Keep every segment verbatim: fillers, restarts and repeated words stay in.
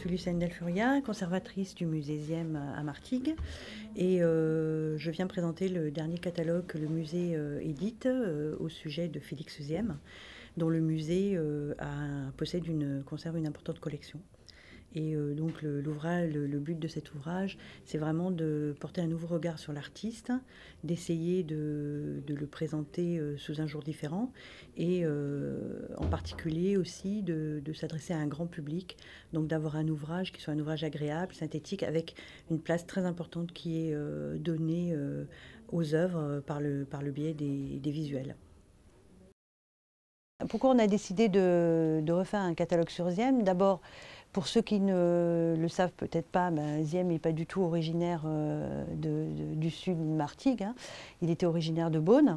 suis Lucène Delfuria, conservatrice du musée Ziem à Martigues, et euh, je viens présenter le dernier catalogue que le musée euh, édite euh, au sujet de Félix Ziem, dont le musée euh, a, possède une, conserve une importante collection. Et euh, donc le, l'ouvrage, le, le but de cet ouvrage, c'est vraiment de porter un nouveau regard sur l'artiste, d'essayer de, de le présenter euh, sous un jour différent, et euh, en particulier aussi de, de s'adresser à un grand public, donc d'avoir un ouvrage qui soit un ouvrage agréable, synthétique, avec une place très importante qui est euh, donnée euh, aux œuvres par le, par le biais des, des visuels. Pourquoi on a décidé de, de refaire un catalogue sur Ziem? D'abord, pour ceux qui ne le savent peut-être pas, ben, Ziem n'est pas du tout originaire euh, de, de, du sud de Martigues, hein. Il était originaire de Beaune,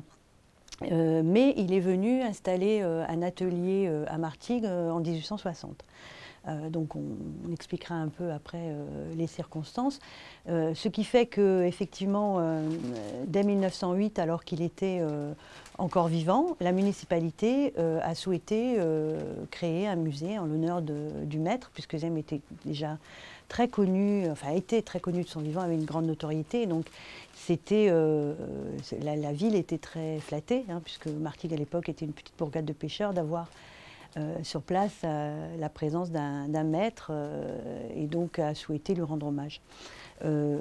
euh, mais il est venu installer euh, un atelier euh, à Martigues euh, en mille huit cent soixante. Euh, donc on, on expliquera un peu après euh, les circonstances. Euh, ce qui fait qu'effectivement, euh, dès mille neuf cent huit, alors qu'il était euh, encore vivant, la municipalité euh, a souhaité euh, créer un musée en l'honneur du maître, puisque Ziem était déjà très connu, enfin était très connu de son vivant, avait une grande notoriété. Donc c'était, euh, la, la ville était très flattée, hein, puisque Martigues à l'époque était une petite bourgade de pêcheurs, d'avoir Euh, sur place euh, la présence d'un maître euh, et donc a souhaité lui rendre hommage. Euh,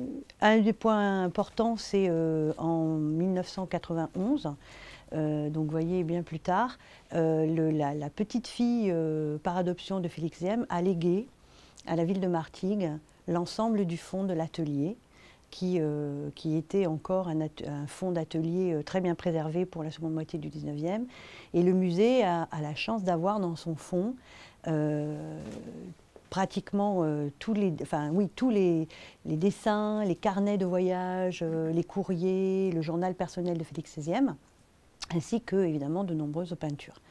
un des points importants, c'est euh, en mille neuf cent quatre-vingt-onze, euh, donc vous voyez bien plus tard, euh, le, la, la petite fille euh, par adoption de Félix Ziem a légué à la ville de Martigues l'ensemble du fonds de l'atelier, Qui, euh, qui était encore un, un fonds d'atelier euh, très bien préservé pour la seconde moitié du dix-neuvième. Et le musée a, a la chance d'avoir dans son fonds euh, pratiquement euh, tous, les, enfin, oui, tous les, les dessins, les carnets de voyage, euh, les courriers, le journal personnel de Félix Ziem, ainsi que, évidemment, de nombreuses peintures.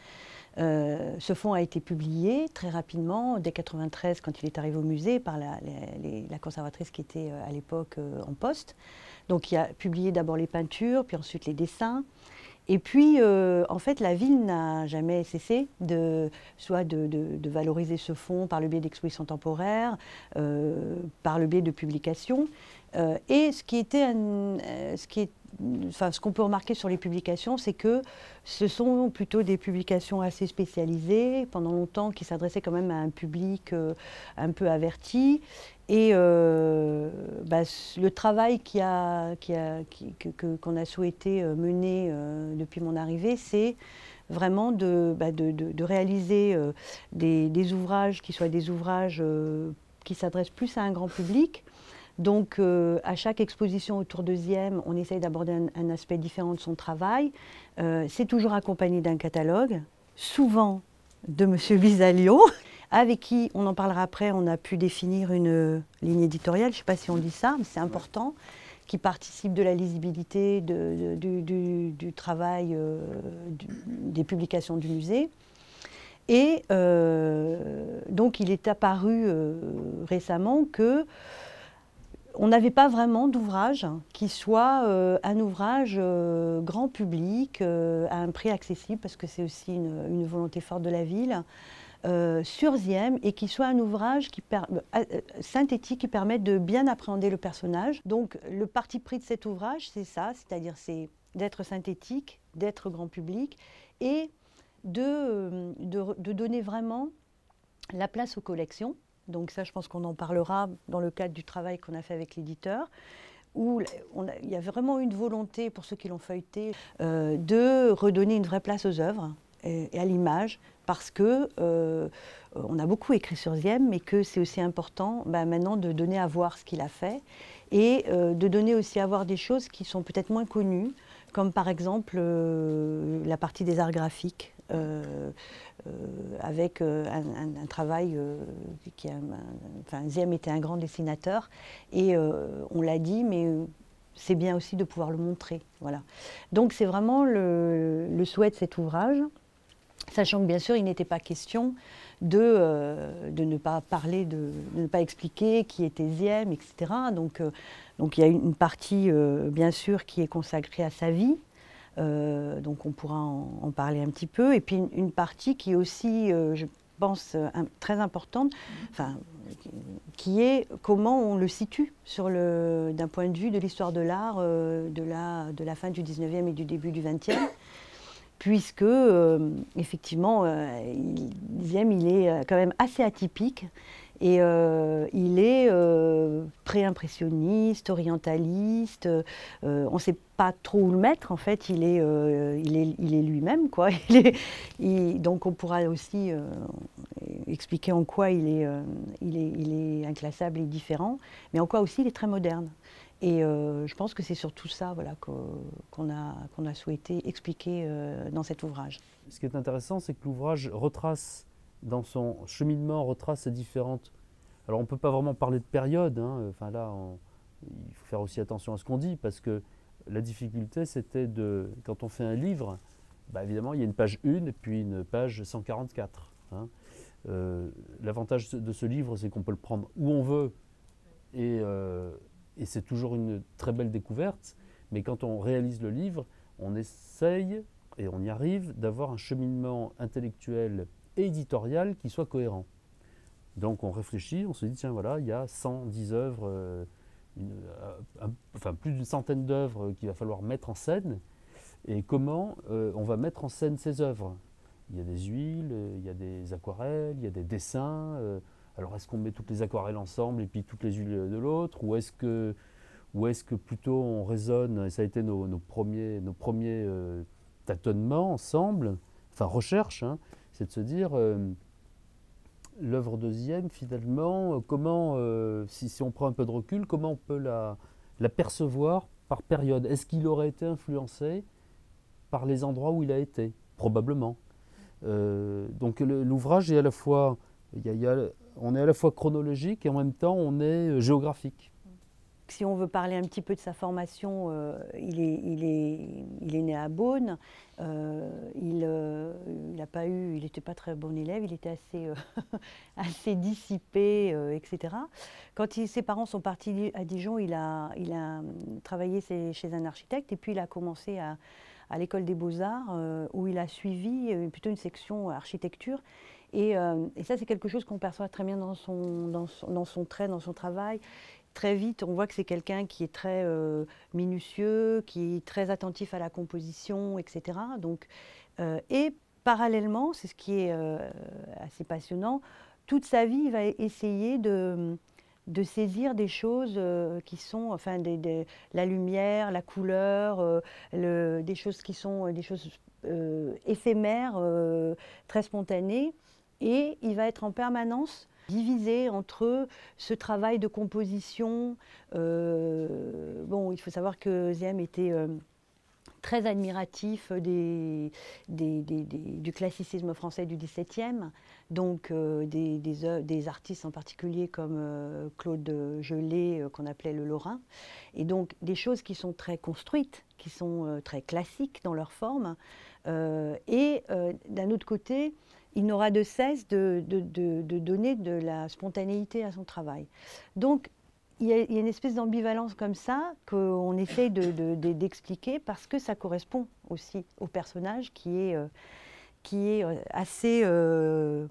Euh, ce fonds a été publié très rapidement, dès mille neuf cent quatre-vingt-treize, quand il est arrivé au musée, par la, les, la conservatrice qui était euh, à l'époque euh, en poste. Donc il a publié d'abord les peintures, puis ensuite les dessins. Et puis, euh, en fait, la ville n'a jamais cessé de, soit de, de, de valoriser ce fonds par le biais d'expositions temporaires, euh, par le biais de publications. Euh, et ce qui était, un, euh, ce qui est Enfin, ce qu'on peut remarquer sur les publications, c'est que ce sont plutôt des publications assez spécialisées, pendant longtemps, qui s'adressaient quand même à un public euh, un peu averti. Et euh, bah, le travail qui a, qui a, qui, que, que, qu'on a souhaité mener euh, depuis mon arrivée, c'est vraiment de, bah, de, de, de réaliser euh, des, des ouvrages qui soient des ouvrages euh, qui s'adressent plus à un grand public. Donc, euh, à chaque exposition autour de Ziem, on essaye d'aborder un, un aspect différent de son travail. Euh, c'est toujours accompagné d'un catalogue, souvent de M. Bisalion, avec qui, on en parlera après, on a pu définir une ligne éditoriale, je ne sais pas si on dit ça, mais c'est important, qui participe de la lisibilité de, de, du, du, du travail euh, du, des publications du musée. Et euh, donc, il est apparu euh, récemment que on n'avait pas vraiment d'ouvrage qui soit euh, un ouvrage euh, grand public, euh, à un prix accessible, parce que c'est aussi une, une volonté forte de la ville, euh, sur Ziem, et qui soit un ouvrage qui per, euh, synthétique qui permette de bien appréhender le personnage. Donc le parti pris de cet ouvrage, c'est ça, c'est-à-dire c'est d'être synthétique, d'être grand public, et de, de, de donner vraiment la place aux collections. Donc ça, je pense qu'on en parlera dans le cadre du travail qu'on a fait avec l'éditeur, où on a, il y a vraiment une volonté, pour ceux qui l'ont feuilleté, euh, de redonner une vraie place aux œuvres et, et à l'image, parce que euh, on a beaucoup écrit sur Ziem, mais que c'est aussi important ben, maintenant de donner à voir ce qu'il a fait, et euh, de donner aussi à voir des choses qui sont peut-être moins connues, comme par exemple euh, la partie des arts graphiques, euh, euh, avec euh, un, un, un travail euh, qui a, un, enfin, Ziem était un grand dessinateur, et euh, on l'a dit, mais euh, c'est bien aussi de pouvoir le montrer. Voilà. Donc c'est vraiment le, le souhait de cet ouvrage, sachant que bien sûr il n'était pas question de, euh, de ne pas parler, de, de ne pas expliquer qui était Ziem, et cetera. Donc, euh, donc il y a une partie euh, bien sûr qui est consacrée à sa vie. Euh, donc on pourra en, en parler un petit peu, et puis une, une partie qui est aussi, euh, je pense, un, très importante, enfin, qui est comment on le situe d'un point de vue de l'histoire de l'art euh, de, la, de la fin du dix-neuvième et du début du vingtième, puisque, euh, effectivement, euh, Diem, il est quand même assez atypique. Et euh, il est euh, pré-impressionniste, orientaliste, euh, on ne sait pas trop où le mettre, en fait, il est, euh, il est, il est lui-même, quoi. Il est, il, donc on pourra aussi euh, expliquer en quoi il est, euh, il, est, il est inclassable et différent, mais en quoi aussi il est très moderne. Et euh, je pense que c'est surtout ça, voilà, qu'on a, qu'on a souhaité expliquer euh, dans cet ouvrage. Ce qui est intéressant, c'est que l'ouvrage retrace, dans son cheminement, retrace ces différentes... Alors on ne peut pas vraiment parler de période, hein. Enfin là, on... il faut faire aussi attention à ce qu'on dit, parce que la difficulté, c'était de... Quand on fait un livre, bah évidemment, il y a une page un et puis une page cent quarante-quatre. Hein. Euh, L'avantage de ce livre, c'est qu'on peut le prendre où on veut, et, euh, et c'est toujours une très belle découverte, mais quand on réalise le livre, on essaye, et on y arrive, d'avoir un cheminement intellectuel et éditorial qui soit cohérent. Donc on réfléchit, on se dit, tiens voilà, il y a cent dix œuvres, euh, une, un, enfin plus d'une centaine d'œuvres qu'il va falloir mettre en scène, et comment euh, on va mettre en scène ces œuvres. Il y a des huiles, il y a des aquarelles, il y a des dessins, euh, alors est-ce qu'on met toutes les aquarelles ensemble et puis toutes les huiles de l'autre, ou est-ce que, ou est-ce que plutôt on raisonne, et ça a été nos, nos premiers, nos premiers euh, tâtonnements ensemble, enfin recherche, hein, c'est de se dire... Euh, l'œuvre de Diem, finalement, euh, comment, euh, si, si on prend un peu de recul, comment on peut la, la percevoir par période? Est-ce qu'il aurait été influencé par les endroits où il a été? Probablement. Euh, donc l'ouvrage est à la fois, il y a, il y a, on est à la fois chronologique et en même temps on est géographique. Si on veut parler un petit peu de sa formation, euh, il, est, il, est, il est né à Beaune. Euh, il euh, il a pas eu, il n'était pas très bon élève, il était assez, euh, assez dissipé, euh, et cetera. Quand il, ses parents sont partis à Dijon, il a, il a travaillé chez un architecte et puis il a commencé à, à l'école des Beaux-Arts euh, où il a suivi euh, plutôt une section architecture. Et, euh, et ça, c'est quelque chose qu'on perçoit très bien dans son, dans, son, dans son trait, dans son travail. Très vite, on voit que c'est quelqu'un qui est très euh, minutieux, qui est très attentif à la composition, et cetera. Donc, euh, et parallèlement, c'est ce qui est euh, assez passionnant, toute sa vie, il va essayer de, de saisir des choses euh, qui sont, enfin, des, des, la lumière, la couleur, euh, le, des choses qui sont des choses euh, éphémères, euh, très spontanées. Et il va être en permanence divisé entre ce travail de composition. Euh, bon, il faut savoir que Diem était euh, très admiratif des, des, des, des, du classicisme français du dix-septième, donc euh, des, des, des artistes en particulier comme euh, Claude Gelée, euh, qu'on appelait le Lorrain, et donc des choses qui sont très construites, qui sont euh, très classiques dans leur forme, euh, et euh, d'un autre côté, il n'aura de cesse de, de, de, de donner de la spontanéité à son travail. Donc, il y a, il y a une espèce d'ambivalence comme ça qu'on essaye d'expliquer de, de, parce que ça correspond aussi au personnage qui est, euh, qui est assez, euh,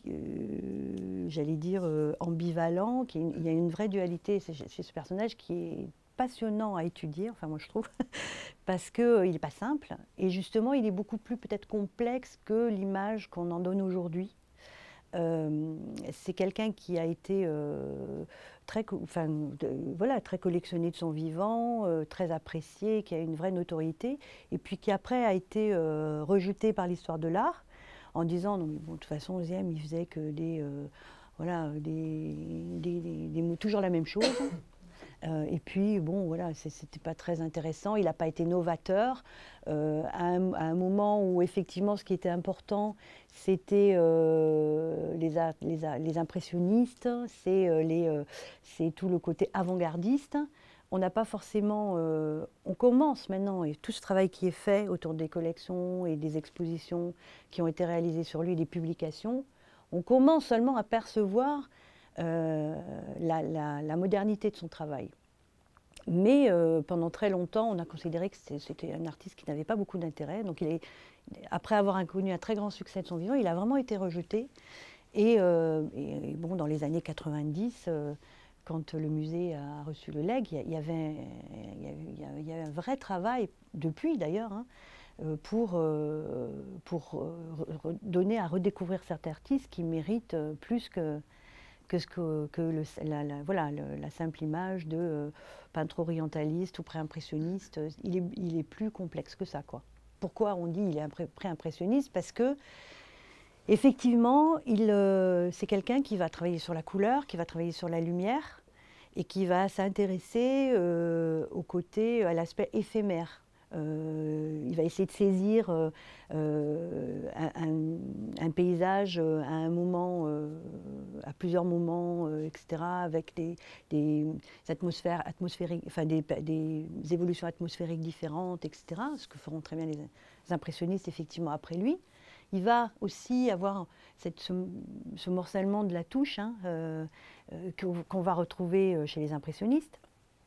euh, j'allais dire, euh, ambivalent. Qui est, il y a une vraie dualité chez ce personnage qui est passionnant à étudier, enfin moi je trouve, parce qu'il euh, n'est pas simple, et justement il est beaucoup plus peut-être complexe que l'image qu'on en donne aujourd'hui. Euh, c'est quelqu'un qui a été euh, très, enfin, de, voilà, très collectionné de son vivant, euh, très apprécié, qui a une vraie notoriété, et puis qui après a été euh, rejeté par l'histoire de l'art, en disant, non mais bon, de toute façon, Diem, il faisait que des, euh, voilà, des, des, des, des mots, toujours la même chose. Euh, et puis, bon, voilà, c'était pas très intéressant. Il n'a pas été novateur. Euh, à, un, à un moment où, effectivement, ce qui était important, c'était euh, les, les, les impressionnistes, c'est euh, euh, tout le côté avant-gardiste. On n'a pas forcément... Euh, on commence maintenant, et tout ce travail qui est fait autour des collections et des expositions qui ont été réalisées sur lui, des publications, on commence seulement à percevoir Euh, la, la, la modernité de son travail. Mais euh, pendant très longtemps, on a considéré que c'était un artiste qui n'avait pas beaucoup d'intérêt. Donc, il est, après avoir connu un très grand succès de son vivant, il a vraiment été rejeté. Et, euh, et, et bon, dans les années quatre-vingt-dix, euh, quand le musée a reçu le legs, il y, y, avait, il y, avait, il y avait un vrai travail, depuis d'ailleurs, hein, pour, euh, pour euh, donner à redécouvrir cet artiste qui mérite plus que, que, ce que, que le, la, la, voilà, le, la simple image de euh, peintre orientaliste ou pré-impressionniste. Il est, il est plus complexe que ça, quoi. Pourquoi on dit qu'il est pré-impressionniste? Parce que effectivement, euh, c'est quelqu'un qui va travailler sur la couleur, qui va travailler sur la lumière et qui va s'intéresser euh, au côté, à l'aspect éphémère. Euh, il va essayer de saisir euh, euh, un, un paysage à un moment, euh, à plusieurs moments, euh, et cetera, avec des, des atmosphères atmosphériques, enfin des, des évolutions atmosphériques différentes, et cetera. Ce que feront très bien les, les impressionnistes effectivement après lui. Il va aussi avoir cette, ce, ce morcellement de la touche, hein, euh, euh, qu'on va retrouver chez les impressionnistes.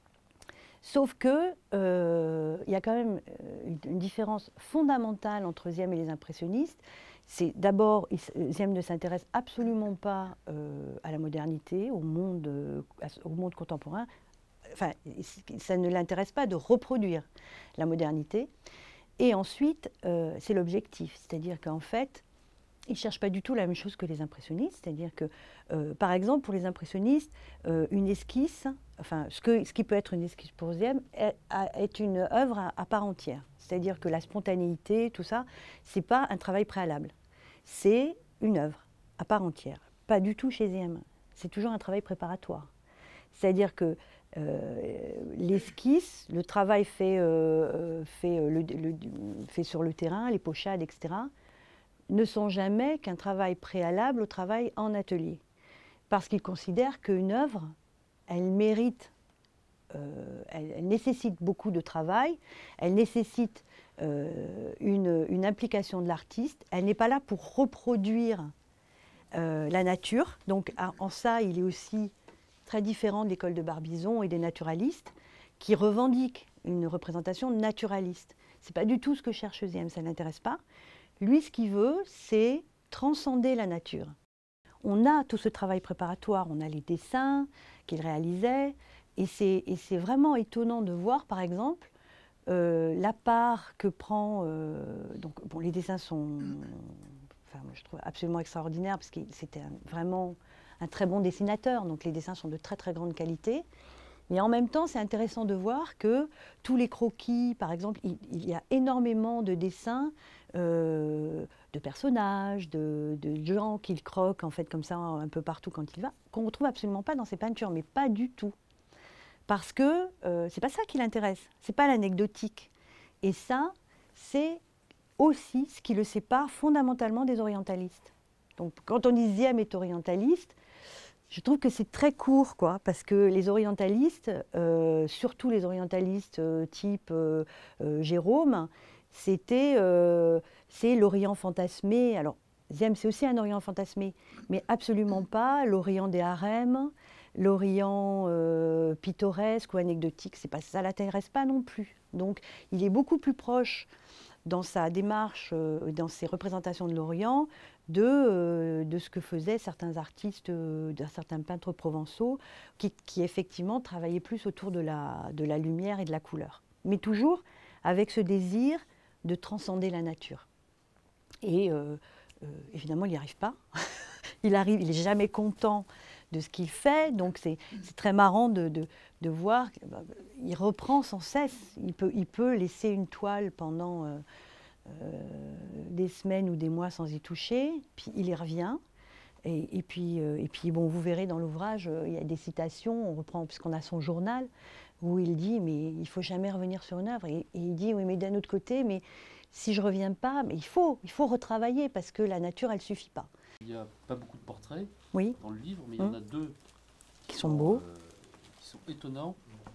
Sauf que euh, il y a quand même une, une différence fondamentale entre Siem et les impressionnistes. C'est d'abord, Siem ne s'intéresse absolument pas euh, à la modernité, au monde, euh, au monde contemporain. Enfin, ça ne l'intéresse pas de reproduire la modernité. Et ensuite, euh, c'est l'objectif, c'est-à-dire qu'en fait, ils ne cherchent pas du tout la même chose que les impressionnistes, c'est-à-dire que, euh, par exemple, pour les impressionnistes, euh, une esquisse, enfin, ce, que, ce qui peut être une esquisse pour Siem, est, est une œuvre à, à part entière. C'est-à-dire que la spontanéité, tout ça, ce n'est pas un travail préalable. C'est une œuvre à part entière. Pas du tout chez Siem. C'est toujours un travail préparatoire. C'est-à-dire que euh, l'esquisse, le travail fait, euh, fait, le, le, fait sur le terrain, les pochades, et cetera, ne sont jamais qu'un travail préalable au travail en atelier. Parce qu'ils considèrent qu'une œuvre, elle mérite, euh, elle, elle nécessite beaucoup de travail, elle nécessite euh, une, une implication de l'artiste, elle n'est pas là pour reproduire euh, la nature. Donc en ça, il est aussi très différent de l'école de Barbizon et des naturalistes qui revendiquent une représentation naturaliste. Ce n'est pas du tout ce que cherche Siem, ça ne l'intéresse pas. Lui, ce qu'il veut, c'est transcender la nature. On a tout ce travail préparatoire, on a les dessins qu'il réalisait, et c'est vraiment étonnant de voir, par exemple, euh, la part que prend... Euh, donc, bon, les dessins sont, enfin, je trouve absolument extraordinaires, parce que c'était vraiment un très bon dessinateur, donc les dessins sont de très très grande qualité. Mais en même temps, c'est intéressant de voir que tous les croquis, par exemple, il, il y a énormément de dessins euh, de personnages, de, de gens qu'il croque, en fait, comme ça, un peu partout quand il va, qu'on ne retrouve absolument pas dans ses peintures, mais pas du tout. Parce que euh, c'est pas ça qui l'intéresse, c'est pas l'anecdotique. Et ça, c'est aussi ce qui le sépare fondamentalement des orientalistes. Donc, quand on dit Siem est orientaliste, je trouve que c'est très court, quoi, parce que les orientalistes, euh, surtout les orientalistes euh, type euh, euh, Jérôme, c'était euh, c'est l'Orient fantasmé. Alors, Siem, c'est aussi un Orient fantasmé, mais absolument pas l'Orient des harems, l'Orient euh, pittoresque ou anecdotique. C'est pas, ça ne l'intéresse pas non plus. Donc, il est beaucoup plus proche dans sa démarche, euh, dans ses représentations de l'Orient, de, euh, de ce que faisaient certains artistes, euh, certains peintres provençaux, qui, qui effectivement travaillaient plus autour de la, de la lumière et de la couleur. Mais toujours avec ce désir de transcender la nature. Et euh, euh, évidemment, il n'y arrive pas. il arrive, il n'est jamais content de ce qu'il fait, donc c'est très marrant de, de, de voir qu'il reprend sans cesse. Il peut, il peut laisser une toile pendant euh, euh, des semaines ou des mois sans y toucher, puis il y revient. Et, et, puis, euh, et puis, bon, vous verrez dans l'ouvrage, euh, il y a des citations, on reprend, puisqu'on a son journal, où il dit, mais il ne faut jamais revenir sur une œuvre. Et, et il dit, oui, mais d'un autre côté, mais si je ne reviens pas, mais il faut, il faut retravailler, parce que la nature, elle ne suffit pas. Il n'y a pas beaucoup de portraits oui. dans le livre, mais il y en a deux qui sont beaux, euh, qui sont étonnants.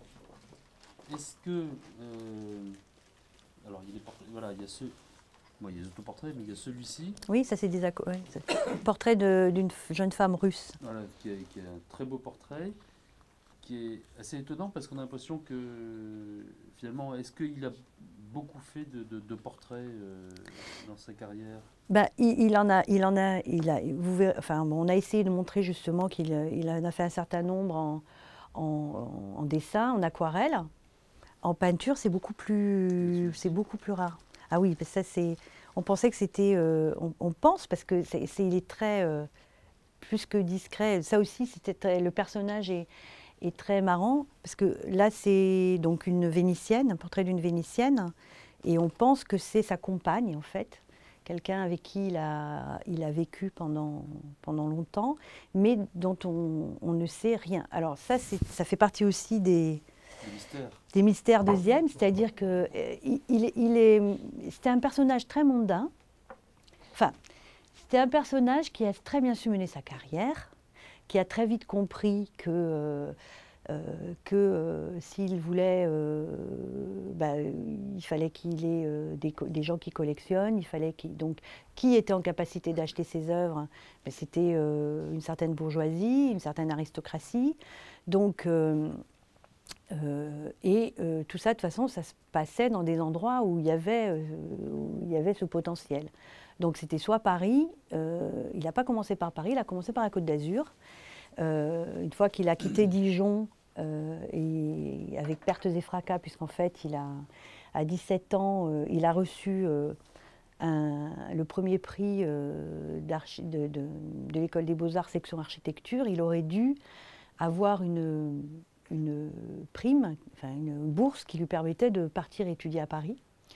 Est-ce que... Euh, alors, il y a des portraits, voilà, il y a ceux... Bon, il y a des autoportraits, mais il y a celui-ci. Oui, ça c'est des ouais, portrait d'une jeune femme russe. Voilà, qui est, qui est un très beau portrait, qui est assez étonnant parce qu'on a l'impression que finalement, est-ce qu'il a beaucoup fait de, de, de portraits euh, dans sa carrière. Ben, il, il en a, il en a, il a. Vous verrez, enfin, bon, on a essayé de montrer justement qu'il il en a fait un certain nombre en, en, en dessin, en aquarelle. En peinture, c'est beaucoup plus, c'est beaucoup plus rare. Ah oui, parce que ça c'est. On pensait que c'était, euh, on, on pense parce que c'est, c'est, il est très euh, plus que discret. Ça aussi, c'était très, le personnage est, est très marrant parce que là c'est donc une Vénitienne, un portrait d'une Vénitienne, et on pense que c'est sa compagne en fait, quelqu'un avec qui il a, il a vécu pendant, pendant longtemps, mais dont on, on ne sait rien. Alors ça, c'est, ça fait partie aussi des Des mystères. Des mystères deuxième, c'est-à-dire que euh, il, il est, c'était un personnage très mondain. Enfin, c'était un personnage qui a très bien su mener sa carrière, qui a très vite compris que, euh, euh, que euh, s'il voulait, euh, bah, il fallait qu'il ait euh, des, des gens qui collectionnent, il fallait qu'il, donc qui était en capacité d'acheter ses œuvres, bah, c'était euh, une certaine bourgeoisie, une certaine aristocratie, donc. Euh, Euh, et euh, tout ça, de toute façon, ça se passait dans des endroits où il y avait, euh, où il y avait ce potentiel. Donc c'était soit Paris, euh, il n'a pas commencé par Paris, il a commencé par la Côte d'Azur. Euh, une fois qu'il a quitté Dijon, euh, et avec pertes et fracas, puisqu'en fait, il a, à dix-sept ans, euh, il a reçu euh, un, le premier prix euh, de, de, de l'École des Beaux-Arts, section architecture. Il aurait dû avoir une... une prime, enfin une bourse qui lui permettait de partir étudier à Paris.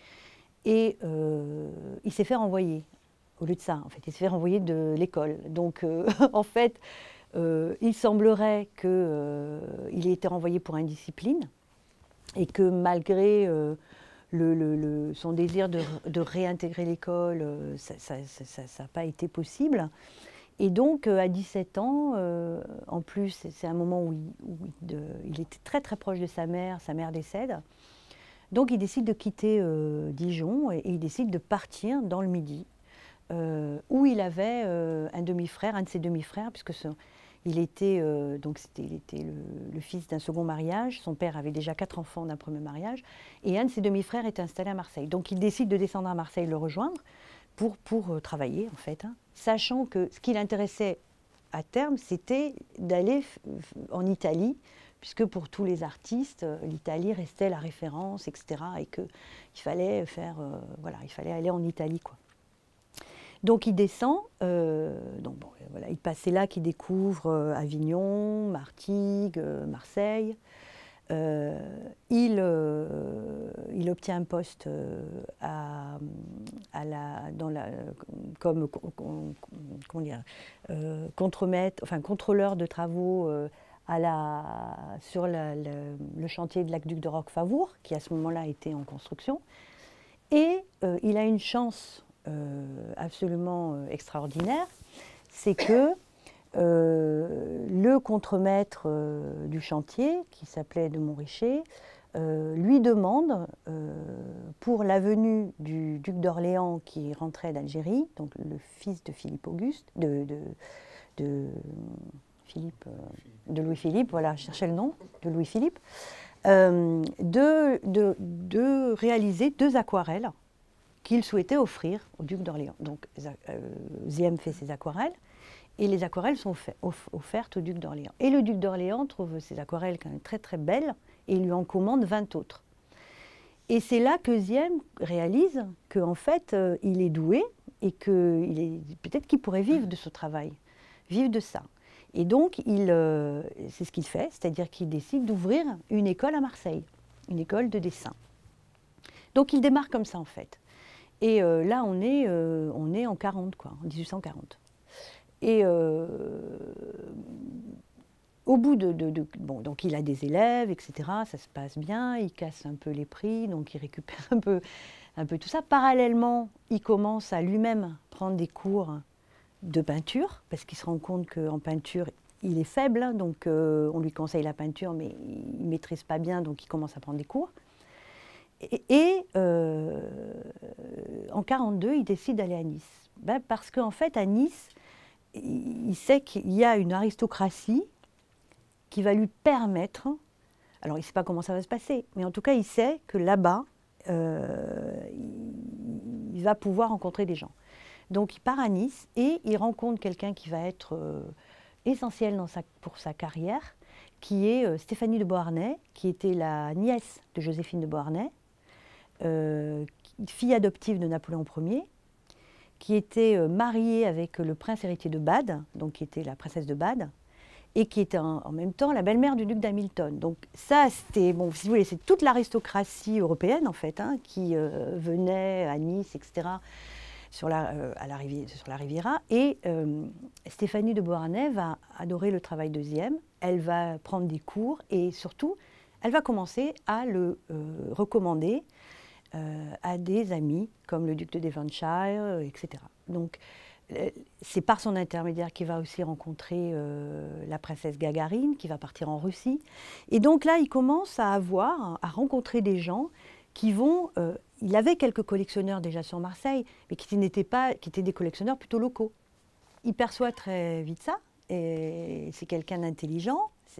Et euh, il s'est fait renvoyer, au lieu de ça, en fait. Il s'est fait renvoyer de l'école. Donc, euh, en fait, euh, il semblerait qu'il euh, ait été renvoyé pour indiscipline et que malgré euh, le, le, le, son désir de, de réintégrer l'école, euh, ça n'a pas été possible. Et donc, euh, à dix-sept ans, euh, en plus, c'est un moment où, il, où il, de, il était très très proche de sa mère, sa mère décède. Donc, il décide de quitter euh, Dijon et, et il décide de partir dans le Midi, euh, où il avait euh, un demi-frère, un de ses demi-frères, puisque ce, il était, euh, donc il était le, le fils d'un second mariage. Son père avait déjà quatre enfants d'un premier mariage. Et un de ses demi-frères était installé à Marseille. Donc, il décide de descendre à Marseille le rejoindre. Pour, pour euh, travailler, en fait, hein, sachant que ce qui l'intéressait à terme, c'était d'aller en Italie, puisque pour tous les artistes, euh, l'Italie restait la référence, et cetera, et qu'il fallait faire, euh, voilà, il fallait aller en Italie, quoi. Donc il descend, euh, donc bon, voilà, il passe, c'est là qu'il découvre euh, Avignon, Martigues, euh, Marseille. Euh, il, euh, il obtient un poste euh, à, à la, dans la, comme comment dire, euh, contremaître, enfin, contrôleur de travaux euh, à la, sur la, la, le chantier de l'aqueduc de Roquefavour, qui à ce moment-là était en construction. Et euh, il a une chance euh, absolument euh, extraordinaire, c'est que Euh, le contremaître euh, du chantier, qui s'appelait de Montricher, euh, lui demande, euh, pour la venue du duc d'Orléans qui rentrait d'Algérie, donc le fils de Philippe Auguste, de, de, de, Philippe, euh, de Louis-Philippe, voilà, je cherchais le nom, de Louis-Philippe, euh, de, de, de réaliser deux aquarelles qu'il souhaitait offrir au duc d'Orléans. Donc euh, Ziem fait ses aquarelles. Et les aquarelles sont offertes au duc d'Orléans. Et le duc d'Orléans trouve ces aquarelles quand même très très belles et il lui en commande vingt autres. Et c'est là que Ziem réalise qu'en fait, euh, il est doué et que peut-être qu'il pourrait vivre de ce travail, vivre de ça. Et donc, euh, c'est ce qu'il fait, c'est-à-dire qu'il décide d'ouvrir une école à Marseille, une école de dessin. Donc, il démarre comme ça en fait. Et euh, là, on est, euh, on est en quarante, quoi, en dix-huit cent quarante. Et euh, au bout de, de, de... Bon, donc il a des élèves, et cetera. Ça se passe bien, il casse un peu les prix, donc il récupère un peu, un peu tout ça. Parallèlement, il commence à lui-même prendre des cours de peinture, parce qu'il se rend compte qu'en peinture, il est faible, hein, donc euh, on lui conseille la peinture, mais il ne maîtrise pas bien, donc il commence à prendre des cours. Et, et euh, en quarante-deux, il décide d'aller à Nice. Ben, parce qu'en fait, à Nice, il sait qu'il y a une aristocratie qui va lui permettre, alors il ne sait pas comment ça va se passer, mais en tout cas il sait que là-bas, euh, il, il va pouvoir rencontrer des gens. Donc il part à Nice et il rencontre quelqu'un qui va être euh, essentiel dans sa, pour sa carrière, qui est euh, Stéphanie de Beauharnais, qui était la nièce de Joséphine de Beauharnais, euh, fille adoptive de Napoléon Ier, qui était euh, mariée avec le prince héritier de Bade, donc qui était la princesse de Bade, et qui était en, en même temps la belle-mère du duc d'Hamilton. Donc ça, c'était, bon, si vous voulez, c'est toute l'aristocratie européenne, en fait, hein, qui euh, venait à Nice, et cetera, sur la, euh, à la, Riviera, sur la Riviera. Et euh, Stéphanie de Beauharnais va adorer le travail de Ziem, elle va prendre des cours, et surtout, elle va commencer à le euh, recommander euh, à des amis, comme le duc de Devonshire, et cetera. Donc, c'est par son intermédiaire qu'il va aussi rencontrer euh, la princesse Gagarine, qui va partir en Russie. Et donc là, il commence à avoir, à rencontrer des gens qui vont... Euh, il avait quelques collectionneurs déjà sur Marseille, mais qui n'étaient pas, qui étaient des collectionneurs plutôt locaux. Il perçoit très vite ça, et c'est quelqu'un d'intelligent.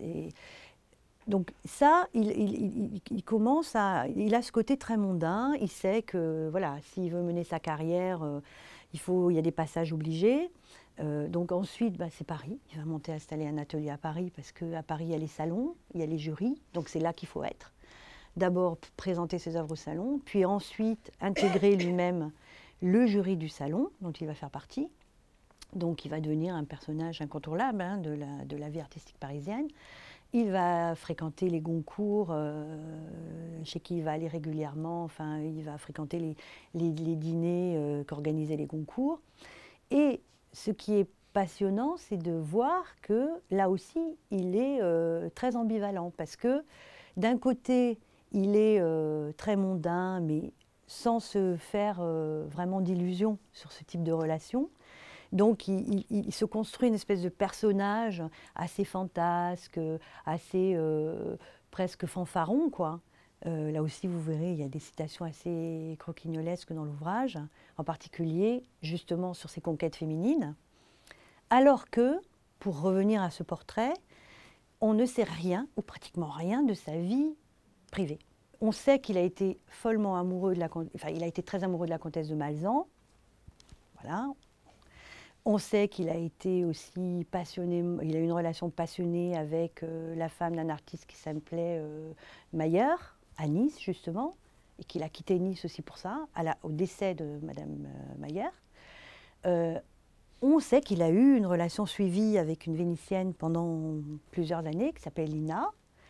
Donc ça, il, il, il, il commence à... Il a ce côté très mondain, il sait que, voilà, s'il veut mener sa carrière... Euh, Il, faut, il y a des passages obligés. Euh, donc ensuite, bah, c'est Paris. Il va monter installer un atelier à Paris parce qu'à Paris, il y a les salons, il y a les jurys. Donc c'est là qu'il faut être. D'abord, présenter ses œuvres au salon, puis ensuite intégrer lui-même le jury du salon dont il va faire partie. Donc il va devenir un personnage incontournable hein, de, la, de la vie artistique parisienne. Il va fréquenter les Goncourt, euh, chez qui il va aller régulièrement. Enfin, il va fréquenter les, les, les dîners euh, qu'organisaient les Goncourt. Et ce qui est passionnant, c'est de voir que là aussi, il est euh, très ambivalent. Parce que d'un côté, il est euh, très mondain, mais sans se faire euh, vraiment d'illusions sur ce type de relation. Donc, il, il, il se construit une espèce de personnage assez fantasque, assez euh, presque fanfaron, quoi. Euh, là aussi, vous verrez, il y a des citations assez croquignolesques dans l'ouvrage, en particulier, justement, sur ses conquêtes féminines. Alors que, pour revenir à ce portrait, on ne sait rien, ou pratiquement rien, de sa vie privée. On sait qu'il a été follement amoureux de la... Enfin, il a été très amoureux de la comtesse de Malzan. Voilà. On sait qu'il a été aussi passionné, il a eu une relation passionnée avec euh, la femme d'un artiste qui s'appelait euh, Mayer, à Nice justement, et qu'il a quitté Nice aussi pour ça, à la, au décès de Madame euh, Mayer. Euh, on sait qu'il a eu une relation suivie avec une Vénitienne pendant plusieurs années, qui s'appelle Lina.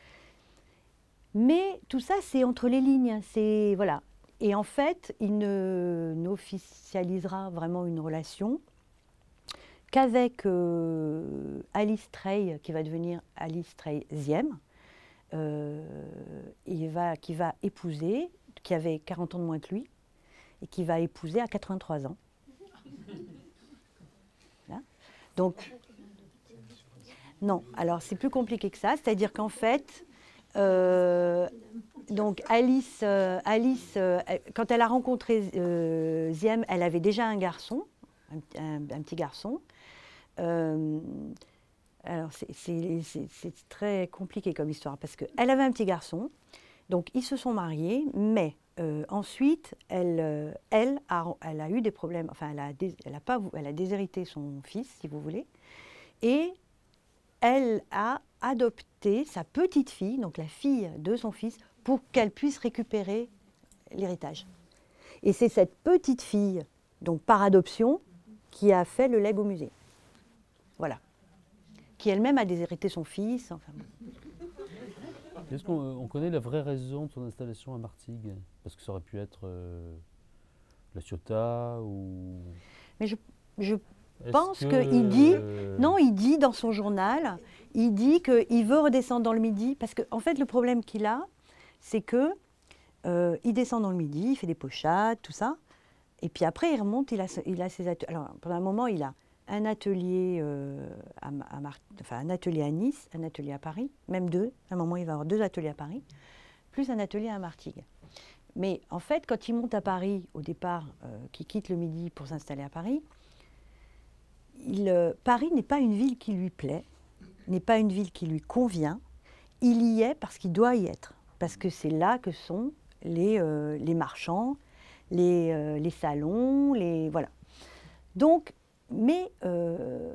Mais tout ça, c'est entre les lignes, c'est voilà. Et en fait, il ne, n'officialisera vraiment une relation qu'avec euh, Alice Trey, qui va devenir Alice Trey Ziem, euh, il va, qui va épouser, qui avait quarante ans de moins que lui, et qui va épouser à quatre-vingt-trois ans. Là. Donc, non, alors c'est plus compliqué que ça, c'est-à-dire qu'en fait, euh, donc Alice, euh, Alice euh, quand elle a rencontré euh, Ziem, elle avait déjà un garçon, un, un, un petit garçon. Euh, alors c'est très compliqué comme histoire parce qu'elle avait un petit garçon, donc ils se sont mariés, mais euh, ensuite elle, euh, elle, a, elle a eu des problèmes, enfin elle a, dés, elle, a pas, elle a déshérité son fils si vous voulez, et elle a adopté sa petite fille, donc la fille de son fils, pour qu'elle puisse récupérer l'héritage. Et c'est cette petite fille, donc par adoption, qui a fait le legs au musée. Voilà. Qui elle-même a déshérité son fils. Enfin. Est-ce qu'on on connaît la vraie raison de son installation à Martigues? Parce que ça aurait pu être euh, la Ciotat ou... Mais je, je pense qu'il que dit... Euh... Non, il dit dans son journal, il dit qu'il veut redescendre dans le Midi. Parce qu'en en fait, le problème qu'il a, c'est qu'il euh, descend dans le Midi, il fait des pochades, tout ça. Et puis après, il remonte, il a, il a ses ateliers. Alors, pendant un moment, il a un atelier, euh, à, à Mar enfin, un atelier à Nice, un atelier à Paris, même deux. À un moment, il va avoir deux ateliers à Paris, plus un atelier à Martigues. Mais en fait, quand il monte à Paris, au départ, euh, qu'il quitte le Midi pour s'installer à Paris, il, euh, Paris n'est pas une ville qui lui plaît, n'est pas une ville qui lui convient. Il y est parce qu'il doit y être, parce que c'est là que sont les, euh, les marchands, les, euh, les salons, les, voilà. Donc, mais euh,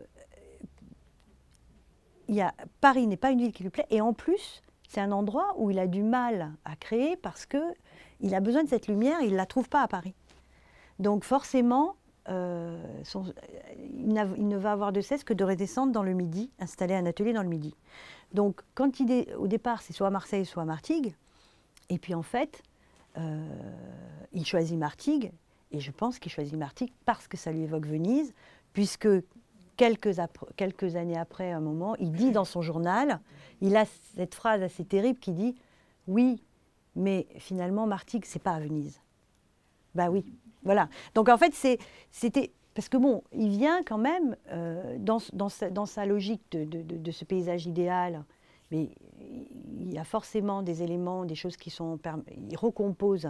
il y a, Paris n'est pas une ville qui lui plaît, et en plus, c'est un endroit où il a du mal à créer parce qu'il a besoin de cette lumière, il ne la trouve pas à Paris. Donc forcément, euh, son, il, il ne va avoir de cesse que de redescendre dans le Midi, installer un atelier dans le Midi. Donc quand il est, au départ, c'est soit à Marseille, soit à Martigues, et puis en fait, euh, il choisit Martigues, et je pense qu'il choisit Martigues parce que ça lui évoque Venise, puisque quelques, quelques années après, un moment, il dit dans son journal, il a cette phrase assez terrible qui dit « Oui, mais finalement, Martigues, c'est pas à Venise. » Ben oui, voilà. Donc en fait, c'était... Parce que bon, il vient quand même, euh, dans, dans, sa, dans sa logique de, de, de, de ce paysage idéal, mais il y a forcément des éléments, des choses qui sont... Il recompose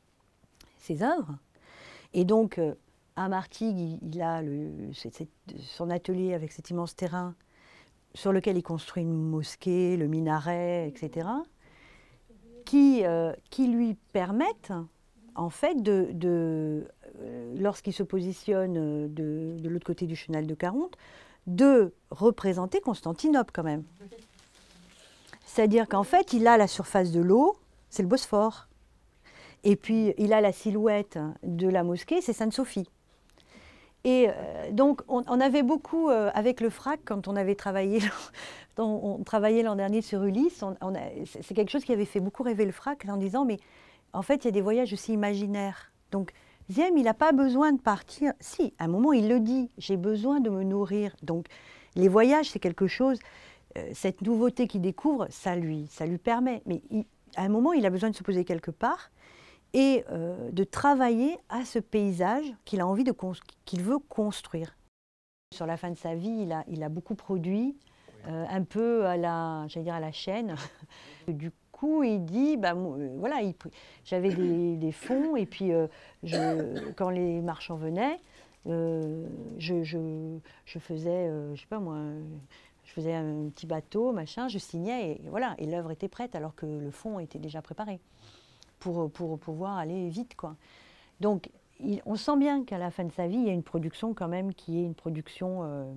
ses œuvres. Et donc, euh, à Martigues, il, il a le, c'est, son atelier avec cet immense terrain sur lequel il construit une mosquée, le minaret, et cetera, qui, euh, qui lui permettent, en fait, de, de, euh, lorsqu'il se positionne de, de l'autre côté du chenal de Caronte, de représenter Constantinople quand même. C'est-à-dire qu'en fait, il a la surface de l'eau, c'est le Bosphore. Et puis, il a la silhouette de la mosquée, c'est Sainte-Sophie. Et euh, donc, on, on avait beaucoup, euh, avec le F R A C, quand on avait travaillé, on, on travaillait l'an dernier sur Ulysse, on, on c'est quelque chose qui avait fait beaucoup rêver le F R A C, en disant, mais en fait, il y a des voyages aussi imaginaires. Donc, Siem, il n'a pas besoin de partir. Si, à un moment, il le dit, j'ai besoin de me nourrir. Donc, les voyages, c'est quelque chose, euh, cette nouveauté qu'il découvre, ça lui, ça lui permet. Mais il, à un moment, il a besoin de se poser quelque part et euh, de travailler à ce paysage qu'il a envie de qu'il veut construire. Sur la fin de sa vie, il a, il a beaucoup produit, euh, un peu à la, j'allais dire à la chaîne. Du coup, il dit, bah, voilà, j'avais des, des fonds, et puis euh, je, quand les marchands venaient, euh, je, je, je faisais, euh, je sais pas moi, je faisais un petit bateau, machin, je signais, et voilà, et l'œuvre était prête alors que le fond était déjà préparé. Pour, pour pouvoir aller vite, quoi. Donc, il, on sent bien qu'à la fin de sa vie, il y a une production quand même qui est une production euh,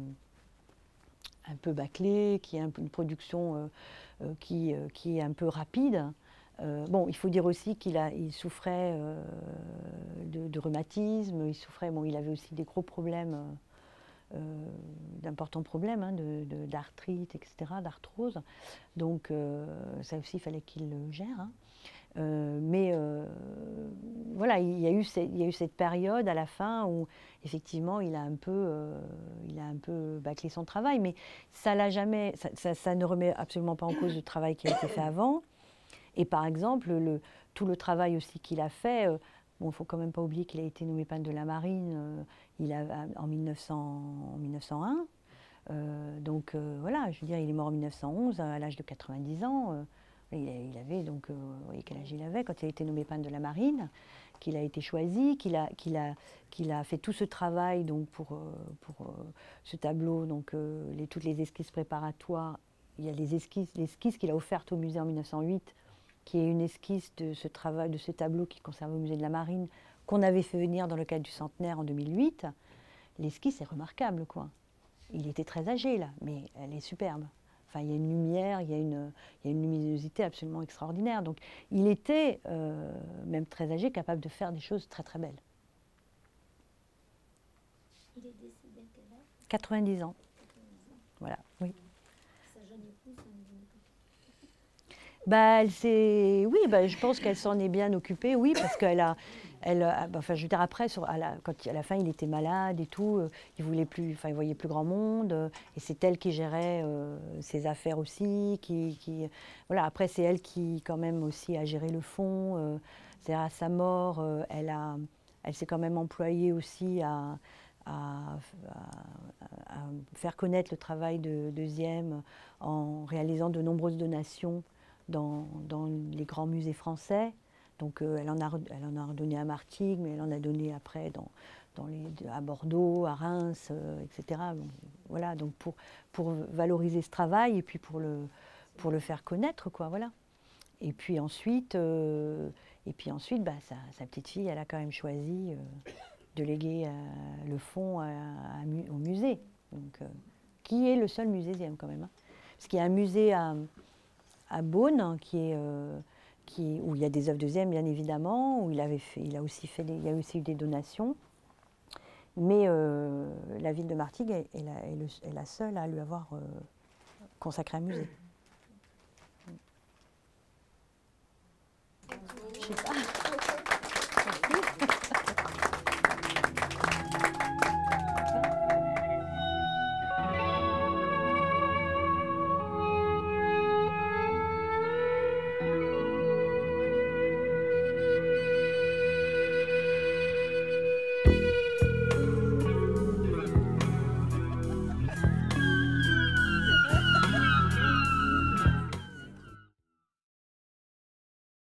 un peu bâclée, qui est un, une production euh, euh, qui, euh, qui est un peu rapide. Euh, bon, il faut dire aussi qu'il a, il souffrait euh, de, de rhumatisme, il souffrait, bon, il avait aussi des gros problèmes, euh, d'importants problèmes hein, de, de, d'arthrite, et cetera, d'arthrose. Donc, euh, ça aussi, il fallait qu'il le gère. Hein. Euh, mais euh, voilà, il y, a eu cette, il y a eu cette période à la fin où effectivement il a un peu, euh, il a un peu bâclé son travail, mais ça l'a jamais, ça, ça, ça ne remet absolument pas en cause le travail qui a été fait avant. Et par exemple, le, tout le travail aussi qu'il a fait, euh, bon, il ne faut quand même pas oublier qu'il a été nommé peintre de la marine euh, il a, en, mille neuf cents, en mille neuf cent un. Euh, donc euh, voilà, je veux dire, il est mort en mille neuf cent onze à l'âge de quatre-vingt-dix ans. Euh, Il avait donc, euh, vous voyez quel âge il avait quand il a été nommé peintre de la marine, qu'il a été choisi, qu'il a, qu'il a, qu'il a fait tout ce travail donc pour, euh, pour euh, ce tableau, donc euh, les, toutes les esquisses préparatoires. Il y a les esquisses, l'esquisse qu'il a offerte au musée en mille neuf cent huit, qui est une esquisse de ce travail, de ce tableau qui conserve au musée de la marine, qu'on avait fait venir dans le cadre du centenaire en deux mille huit. L'esquisse est remarquable, quoi. Il était très âgé là, mais elle est superbe. Enfin, il y a une lumière, il y a une, il y a une luminosité absolument extraordinaire. Donc, il était, euh, même très âgé, capable de faire des choses très très belles. Il est décédé à quel âge? quatre-vingt-dix ans. quatre-vingt-dix ans. Voilà, oui. Sa jeune épouse, ça ne venait pas. Bah, elle s'est... Oui, bah, je pense qu'elle s'en est bien occupée, oui, parce qu'elle a... Elle, enfin, je veux dire, après, sur, à, la, quand, à la fin, il était malade et tout, euh, il voulait plus, enfin, il voyait plus grand monde, euh, et c'est elle qui gérait euh, ses affaires aussi, qui, qui voilà. Après, c'est elle qui, quand même, aussi a géré le fonds. Euh, c'est-à-dire, à sa mort, euh, elle a, elle s'est quand même employée aussi à, à, à, à faire connaître le travail de, de Siem en réalisant de nombreuses donations dans, dans les grands musées français. Donc euh, elle, en a, elle en a redonné à Martigues, mais elle en a donné après dans, dans les, à Bordeaux, à Reims, euh, et cetera. Donc, voilà, donc pour, pour valoriser ce travail et puis pour le, pour le faire connaître, quoi, voilà. Et puis ensuite, euh, Et puis ensuite, bah, sa, sa petite fille, elle a quand même choisi euh, de léguer euh, le fonds à, à, au musée, donc, euh, qui est le seul musésième quand même. Hein. Parce qu'il y a un musée à, à Beaune, hein, qui est, euh, qui est, où il y a des œuvres de Ziem, bien évidemment, où il, avait fait, il, a aussi fait des, il y a aussi eu des donations. Mais euh, la ville de Martigues est, est, la, est, le, est la seule à lui avoir euh, consacré un musée.